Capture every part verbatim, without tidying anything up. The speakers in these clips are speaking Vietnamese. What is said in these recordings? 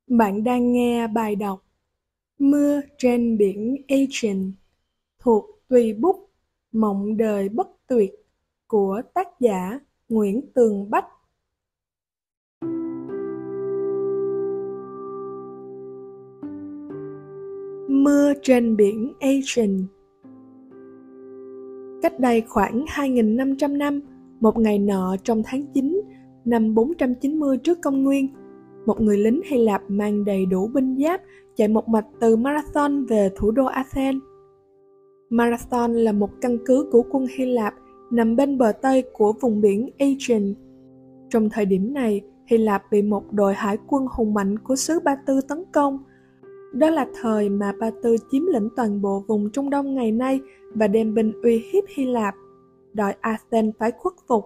Bạn đang nghe bài đọc Mưa trên biển Aegean thuộc Tùy bút Mộng đời bất tuyệt của tác giả Nguyễn Tường Bách. Mưa trên biển Aegean. Cách đây khoảng hai nghìn năm trăm năm, một ngày nọ trong tháng chín năm bốn trăm chín mươi trước công nguyên, một người lính Hy Lạp mang đầy đủ binh giáp chạy một mạch từ Marathon về thủ đô Athens. Marathon là một căn cứ của quân Hy Lạp nằm bên bờ Tây của vùng biển Aegean. Trong thời điểm này, Hy Lạp bị một đội hải quân hùng mạnh của xứ Ba Tư tấn công. Đó là thời mà Ba Tư chiếm lĩnh toàn bộ vùng Trung Đông ngày nay và đem binh uy hiếp Hy Lạp, đòi Athens phải khuất phục.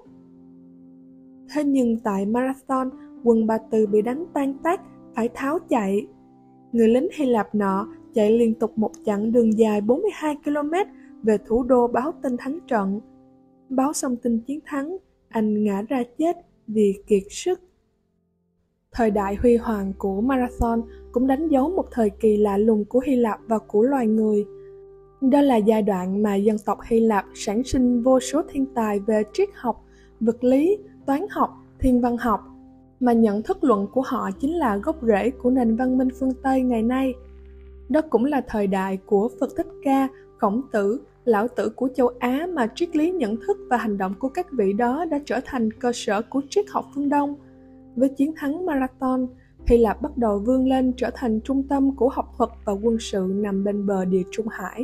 Thế nhưng tại Marathon, quân Ba Tư bị đánh tan tác, phải tháo chạy. Người lính Hy Lạp nọ chạy liên tục một chặng đường dài bốn mươi hai ki lô mét về thủ đô báo tin thắng trận. Báo xong tin chiến thắng, anh ngã ra chết vì kiệt sức. Thời đại huy hoàng của Marathon cũng đánh dấu một thời kỳ lạ lùng của Hy Lạp và của loài người. Đó là giai đoạn mà dân tộc Hy Lạp sản sinh vô số thiên tài về triết học, vật lý, toán học, thiên văn học, mà nhận thức luận của họ chính là gốc rễ của nền văn minh phương Tây ngày nay. Đó cũng là thời đại của Phật Thích Ca, Khổng Tử, Lão Tử của châu Á mà triết lý nhận thức và hành động của các vị đó đã trở thành cơ sở của triết học phương Đông. Với chiến thắng Marathon, Hy Lạp bắt đầu vươn lên trở thành trung tâm của học thuật và quân sự nằm bên bờ Địa Trung Hải.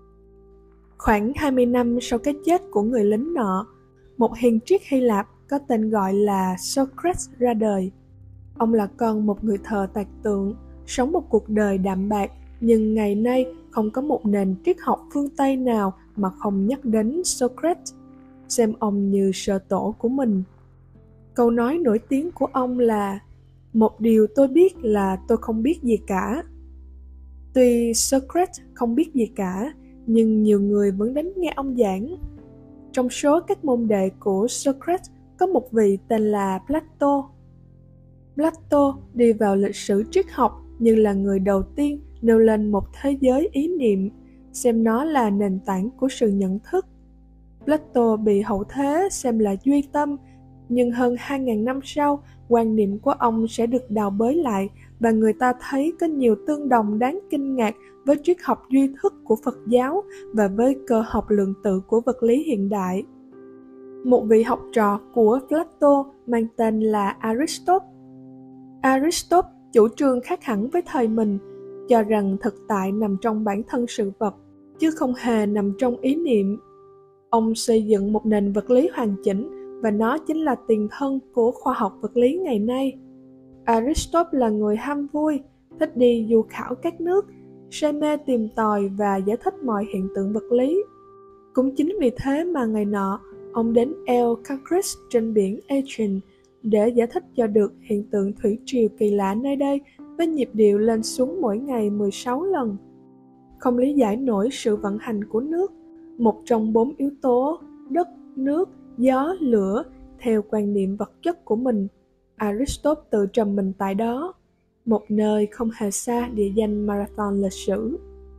Khoảng hai mươi năm sau cái chết của người lính nọ, một hiền triết Hy Lạp có tên gọi là Socrates ra đời. Ông là con một người thợ tạc tượng, sống một cuộc đời đạm bạc, nhưng ngày nay không có một nền triết học phương Tây nào mà không nhắc đến Socrates, xem ông như sở tổ của mình. Câu nói nổi tiếng của ông là: "Một điều tôi biết là tôi không biết gì cả." Tuy Socrates không biết gì cả, nhưng nhiều người vẫn đến nghe ông giảng. Trong số các môn đệ của Socrates có một vị tên là Plato. Plato đi vào lịch sử triết học như là người đầu tiên nêu lên một thế giới ý niệm, xem nó là nền tảng của sự nhận thức. Plato bị hậu thế xem là duy tâm, nhưng hơn hai nghìn năm sau, quan niệm của ông sẽ được đào bới lại và người ta thấy có nhiều tương đồng đáng kinh ngạc với triết học duy thức của Phật giáo và với cơ học lượng tử của vật lý hiện đại. Một vị học trò của Plato mang tên là Aristotle. Aristotle chủ trương khác hẳn với thời mình, cho rằng thực tại nằm trong bản thân sự vật, chứ không hề nằm trong ý niệm. Ông xây dựng một nền vật lý hoàn chỉnh, và nó chính là tiền thân của khoa học vật lý ngày nay. Aristotle là người ham vui, thích đi du khảo các nước, say mê tìm tòi và giải thích mọi hiện tượng vật lý. Cũng chính vì thế mà ngày nọ, ông đến eo Cagris trên biển Aegean để giải thích cho được hiện tượng thủy triều kỳ lạ nơi đây với nhịp điệu lên xuống mỗi ngày mười sáu lần. Không lý giải nổi sự vận hành của nước, một trong bốn yếu tố đất, nước, gió, lửa, theo quan niệm vật chất của mình, Aristotle tự trầm mình tại đó, một nơi không hề xa địa danh Marathon lịch sử.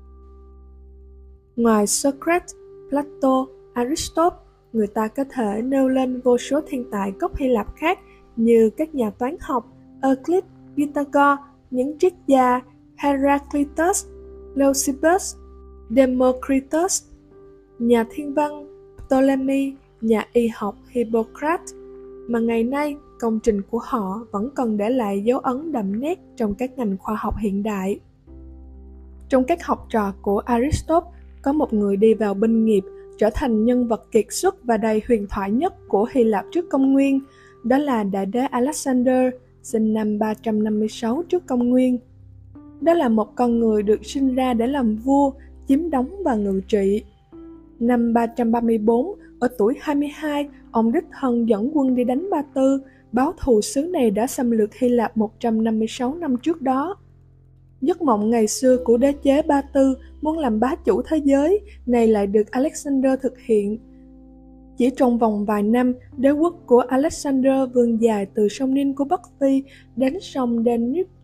Ngoài Socrates, Plato, Aristotle, người ta có thể nêu lên vô số thiên tài gốc Hy Lạp khác như các nhà toán học Euclid, Pythagore, những triết gia Heraclitus, Leucippus, Democritus, nhà thiên văn Ptolemy, nhà y học Hippocrates, mà ngày nay công trình của họ vẫn còn để lại dấu ấn đậm nét trong các ngành khoa học hiện đại. Trong các học trò của Aristotle, có một người đi vào binh nghiệp, trở thành nhân vật kiệt xuất và đầy huyền thoại nhất của Hy Lạp trước công nguyên, đó là đại đế Alexander, sinh năm ba trăm năm mươi sáu trước công nguyên. Đó là một con người được sinh ra để làm vua, chiếm đóng và ngự trị. Năm ba trăm ba mươi bốn, ở tuổi hai mươi hai, ông đích thân dẫn quân đi đánh Ba Tư, báo thù xứ này đã xâm lược Hy Lạp một trăm năm mươi sáu năm trước đó. Giấc mộng ngày xưa của đế chế Ba Tư muốn làm bá chủ thế giới này lại được Alexander thực hiện. Chỉ trong vòng vài năm, đế quốc của Alexander vươn dài từ sông Nin của Bắc Phi đến sông Danube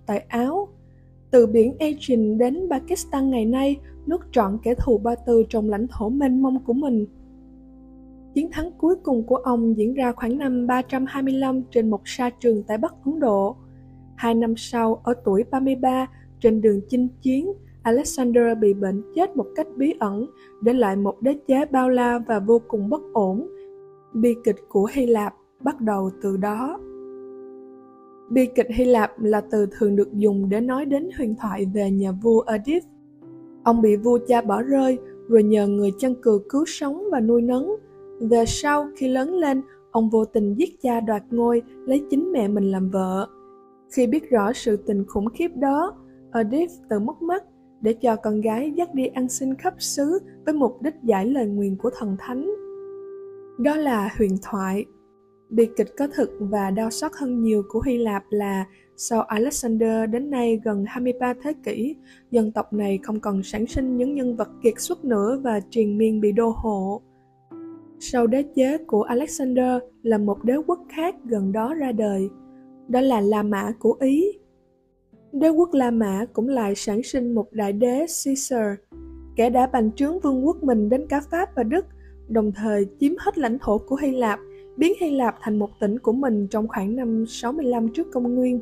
tại Áo. Từ biển Aegean đến Pakistan ngày nay, nuốt trọn kẻ thù Ba Tư trong lãnh thổ mênh mông của mình. Chiến thắng cuối cùng của ông diễn ra khoảng năm ba trăm hai mươi lăm trên một sa trường tại Bắc Ấn Độ. Hai năm sau, ở tuổi ba mươi ba, trên đường chinh chiến, Alexander bị bệnh chết một cách bí ẩn, để lại một đế chế bao la và vô cùng bất ổn. Bi kịch của Hy Lạp bắt đầu từ đó. Bi kịch Hy Lạp là từ thường được dùng để nói đến huyền thoại về nhà vua Oedip. Ông bị vua cha bỏ rơi, rồi nhờ người chân cừu cứu sống và nuôi nấng. Về sau, khi lớn lên, ông vô tình giết cha đoạt ngôi, lấy chính mẹ mình làm vợ. Khi biết rõ sự tình khủng khiếp đó, Oedip tự mất mắt để cho con gái dắt đi ăn xin khắp xứ với mục đích giải lời nguyền của thần thánh. Đó là huyền thoại. Bi kịch có thực và đau xót hơn nhiều của Hy Lạp là sau Alexander đến nay gần hai mươi ba thế kỷ, dân tộc này không còn sản sinh những nhân vật kiệt xuất nữa và triền miên bị đô hộ. Sau đế chế của Alexander là một đế quốc khác gần đó ra đời, đó là La Mã của Ý. Đế quốc La Mã cũng lại sản sinh một đại đế Caesar, kẻ đã bành trướng vương quốc mình đến cả Pháp và Đức, đồng thời chiếm hết lãnh thổ của Hy Lạp, biến Hy Lạp thành một tỉnh của mình trong khoảng năm sáu mươi lăm trước công nguyên.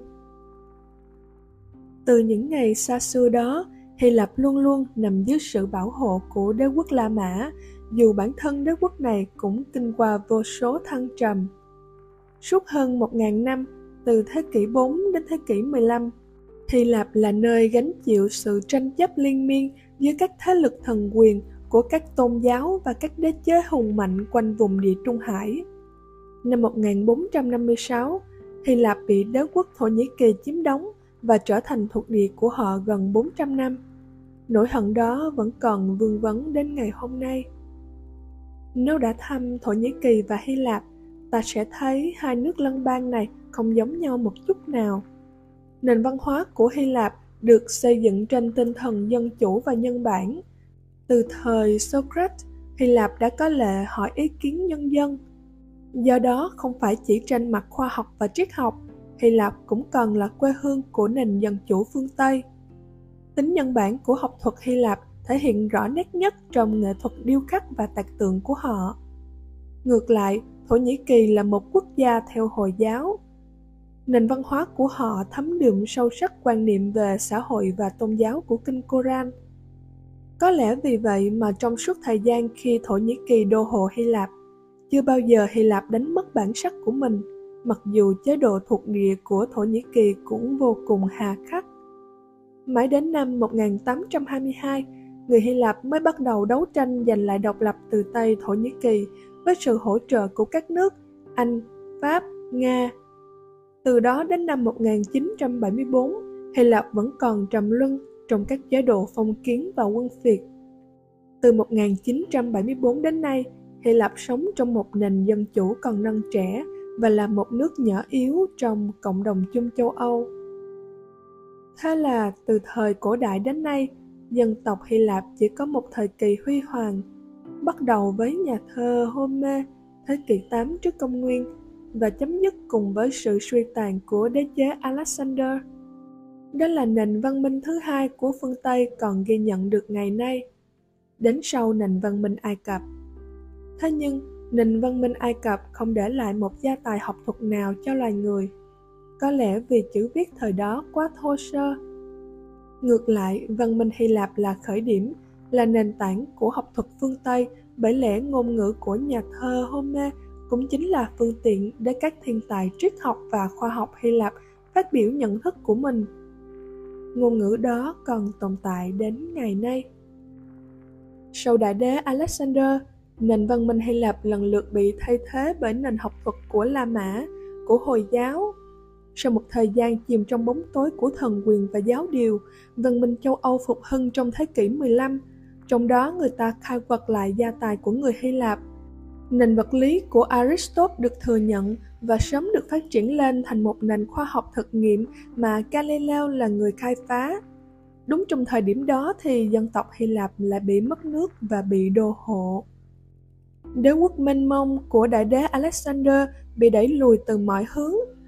Từ những ngày xa xưa đó, Hy Lạp luôn luôn nằm dưới sự bảo hộ của đế quốc La Mã, dù bản thân đế quốc này cũng kinh qua vô số thăng trầm. Suốt hơn một nghìn năm, từ thế kỷ bốn đến thế kỷ mười lăm, Hy Lạp là nơi gánh chịu sự tranh chấp liên miên giữa các thế lực thần quyền của các tôn giáo và các đế chế hùng mạnh quanh vùng Địa Trung Hải. Năm một nghìn bốn trăm năm mươi sáu, Hy Lạp bị đế quốc Thổ Nhĩ Kỳ chiếm đóng và trở thành thuộc địa của họ gần bốn trăm năm. Nỗi hận đó vẫn còn vương vấn đến ngày hôm nay. Nếu đã thăm Thổ Nhĩ Kỳ và Hy Lạp, ta sẽ thấy hai nước lân bang này không giống nhau một chút nào. Nền văn hóa của Hy Lạp được xây dựng trên tinh thần dân chủ và nhân bản. Từ thời Socrates, Hy Lạp đã có lệ hỏi ý kiến nhân dân. Do đó, không phải chỉ trên mặt khoa học và triết học, Hy Lạp cũng còn là quê hương của nền dân chủ phương Tây. Tính nhân bản của học thuật Hy Lạp thể hiện rõ nét nhất trong nghệ thuật điêu khắc và tạc tượng của họ. Ngược lại, Thổ Nhĩ Kỳ là một quốc gia theo Hồi giáo. Nền văn hóa của họ thấm đượm sâu sắc quan niệm về xã hội và tôn giáo của kinh Koran. Có lẽ vì vậy mà trong suốt thời gian khi Thổ Nhĩ Kỳ đô hộ Hy Lạp, chưa bao giờ Hy Lạp đánh mất bản sắc của mình, mặc dù chế độ thuộc địa của Thổ Nhĩ Kỳ cũng vô cùng hà khắc. Mãi đến năm một nghìn tám trăm hai mươi hai, người Hy Lạp mới bắt đầu đấu tranh giành lại độc lập từ tay Thổ Nhĩ Kỳ với sự hỗ trợ của các nước Anh, Pháp, Nga. Từ đó đến năm một nghìn chín trăm bảy mươi tư, Hy Lạp vẫn còn trầm luân trong các chế độ phong kiến và quân phiệt. Từ một nghìn chín trăm bảy mươi tư đến nay, Hy Lạp sống trong một nền dân chủ còn non trẻ và là một nước nhỏ yếu trong cộng đồng chung châu Âu. Thế là từ thời cổ đại đến nay, dân tộc Hy Lạp chỉ có một thời kỳ huy hoàng, bắt đầu với nhà thơ Homer thế kỷ tám trước công nguyên và chấm dứt cùng với sự suy tàn của đế chế Alexander. Đó là nền văn minh thứ hai của phương Tây còn ghi nhận được ngày nay, đến sau nền văn minh Ai Cập. Thế nhưng, nền văn minh Ai Cập không để lại một gia tài học thuật nào cho loài người. Có lẽ vì chữ viết thời đó quá thô sơ. Ngược lại, văn minh Hy Lạp là khởi điểm, là nền tảng của học thuật phương Tây, bởi lẽ ngôn ngữ của nhà thơ Homer cũng chính là phương tiện để các thiên tài triết học và khoa học Hy Lạp phát biểu nhận thức của mình. Ngôn ngữ đó còn tồn tại đến ngày nay. Sau đại đế Alexander, nền văn minh Hy Lạp lần lượt bị thay thế bởi nền học thuật của La Mã, của Hồi giáo. Sau một thời gian chìm trong bóng tối của thần quyền và giáo điều, văn minh châu Âu phục hưng trong thế kỷ mười lăm, trong đó người ta khai quật lại gia tài của người Hy Lạp. Nền vật lý của Aristotle được thừa nhận và sớm được phát triển lên thành một nền khoa học thực nghiệm mà Galileo là người khai phá. Đúng trong thời điểm đó thì dân tộc Hy Lạp lại bị mất nước và bị đô hộ. Đế quốc mênh mông của đại đế Alexander bị đẩy lùi từ mọi hướng.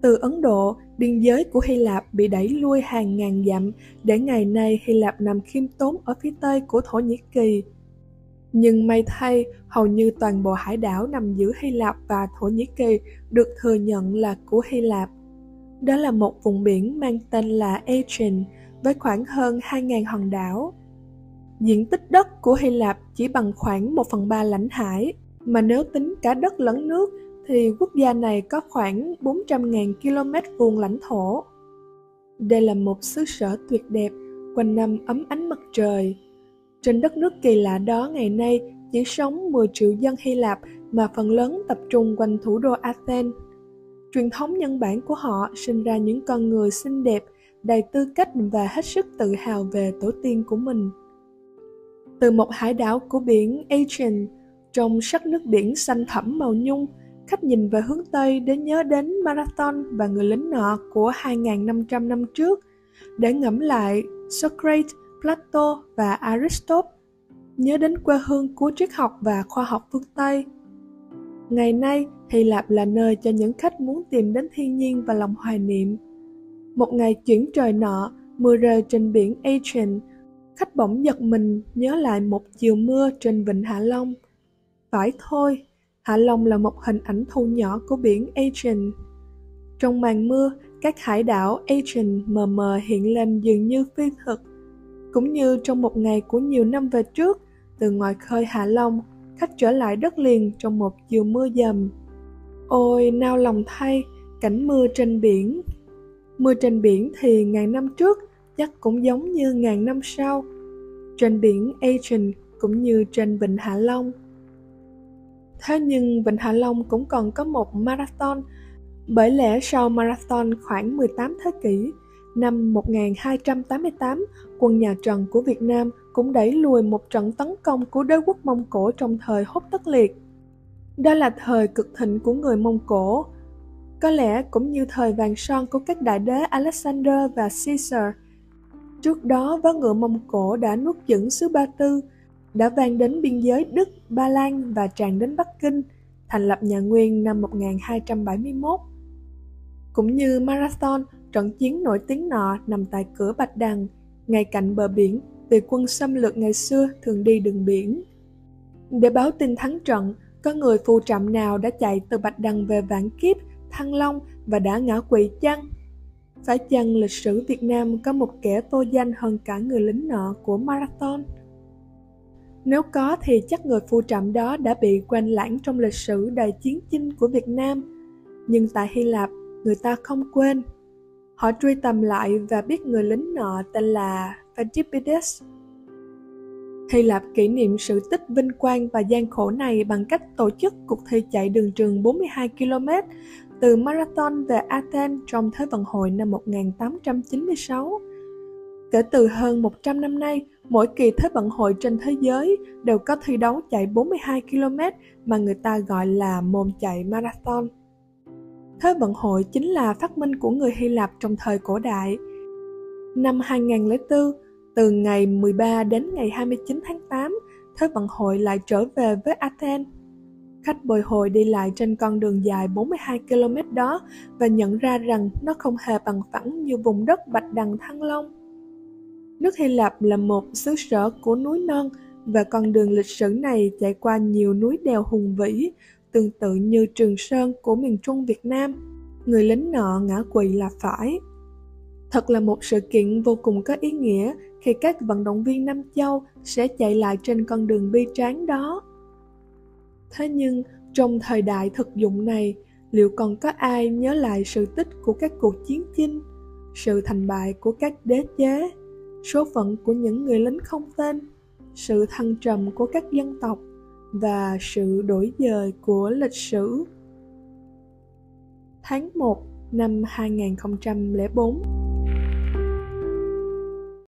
Từ Ấn Độ, biên giới của Hy Lạp bị đẩy lui hàng ngàn dặm để ngày nay Hy Lạp nằm khiêm tốn ở phía tây của Thổ Nhĩ Kỳ. Nhưng may thay, hầu như toàn bộ hải đảo nằm giữa Hy Lạp và Thổ Nhĩ Kỳ được thừa nhận là của Hy Lạp. Đó là một vùng biển mang tên là Aegean với khoảng hơn hai nghìn hòn đảo. Diện tích đất của Hy Lạp chỉ bằng khoảng một phần ba lãnh hải, mà nếu tính cả đất lẫn nước thì quốc gia này có khoảng bốn trăm nghìn ki lô mét vuông lãnh thổ. Đây là một xứ sở tuyệt đẹp, quanh năm ấm ánh mặt trời. Trên đất nước kỳ lạ đó ngày nay chỉ sống mười triệu dân Hy Lạp mà phần lớn tập trung quanh thủ đô Athens. Truyền thống nhân bản của họ sinh ra những con người xinh đẹp, đầy tư cách và hết sức tự hào về tổ tiên của mình. Từ một hải đảo của biển Aegean, trong sắc nước biển xanh thẳm màu nhung, khách nhìn về hướng Tây để nhớ đến Marathon và người lính nọ của hai nghìn năm trăm năm trước, để ngẫm lại Socrates, Plato và Aristotle, nhớ đến quê hương của triết học và khoa học phương Tây. Ngày nay, Hy Lạp là nơi cho những khách muốn tìm đến thiên nhiên và lòng hoài niệm. Một ngày chuyển trời nọ, mưa rơi trên biển Aegean, khách bỗng giật mình nhớ lại một chiều mưa trên vịnh Hạ Long. Phải thôi, Hạ Long là một hình ảnh thu nhỏ của biển Aegean. Trong màn mưa, các hải đảo Aegean mờ mờ hiện lên dường như phi thực. Cũng như trong một ngày của nhiều năm về trước, từ ngoài khơi Hạ Long, khách trở lại đất liền trong một chiều mưa dầm. Ôi, nao lòng thay, cảnh mưa trên biển. Mưa trên biển thì ngàn năm trước chắc cũng giống như ngàn năm sau, trên biển Aegean cũng như trên vịnh Hạ Long. Thế nhưng vịnh Hạ Long cũng còn có một Marathon, bởi lẽ sau Marathon khoảng mười tám thế kỷ, năm một nghìn hai trăm tám mươi tám, quân nhà Trần của Việt Nam cũng đẩy lùi một trận tấn công của đế quốc Mông Cổ trong thời Hốt Tất Liệt. Đó là thời cực thịnh của người Mông Cổ, có lẽ cũng như thời vàng son của các đại đế Alexander và Caesar. Trước đó, vó ngựa Mông Cổ đã nuốt chửng xứ Ba Tư, đã vang đến biên giới Đức, Ba Lan và tràn đến Bắc Kinh, thành lập nhà Nguyên năm một nghìn hai trăm bảy mươi mốt. Cũng như Marathon, trận chiến nổi tiếng nọ nằm tại cửa Bạch Đằng, ngay cạnh bờ biển, vì quân xâm lược ngày xưa thường đi đường biển. Để báo tin thắng trận, có người phù trạm nào đã chạy từ Bạch Đằng về Vạn Kiếp, Thăng Long và đã ngã quỵ chăng? Phải chăng lịch sử Việt Nam có một kẻ vô danh hơn cả người lính nọ của Marathon? Nếu có thì chắc người phù trạm đó đã bị quên lãng trong lịch sử đầy chiến chinh của Việt Nam. Nhưng tại Hy Lạp, người ta không quên. Họ truy tầm lại và biết người lính nọ tên là Philippides. Hy Lạp kỷ niệm sự tích vinh quang và gian khổ này bằng cách tổ chức cuộc thi chạy đường trường bốn mươi hai ki lô mét từ Marathon về Athens trong Thế vận hội năm một nghìn tám trăm chín mươi sáu. Kể từ hơn một trăm năm nay, mỗi kỳ Thế vận hội trên thế giới đều có thi đấu chạy bốn mươi hai ki lô mét mà người ta gọi là môn chạy Marathon. Thế vận hội chính là phát minh của người Hy Lạp trong thời cổ đại. Năm hai nghìn lẻ bốn, từ ngày mười ba đến ngày hai mươi chín tháng tám, Thế vận hội lại trở về với Athens. Khách bồi hồi đi lại trên con đường dài bốn mươi hai ki lô mét đó và nhận ra rằng nó không hề bằng phẳng như vùng đất Bạch Đằng Thăng Long. Nước Hy Lạp là một xứ sở của núi non và con đường lịch sử này chạy qua nhiều núi đèo hùng vĩ, tương tự như Trường Sơn của miền Trung Việt Nam. Người lính nọ ngã quỵ là phải. Thật là một sự kiện vô cùng có ý nghĩa khi các vận động viên Nam Châu sẽ chạy lại trên con đường bi tráng đó. Thế nhưng, trong thời đại thực dụng này, liệu còn có ai nhớ lại sự tích của các cuộc chiến chinh, sự thành bại của các đế chế, số phận của những người lính không tên, sự thăng trầm của các dân tộc và sự đổi dời của lịch sử? Tháng một năm hai nghìn không trăm lẻ bốn.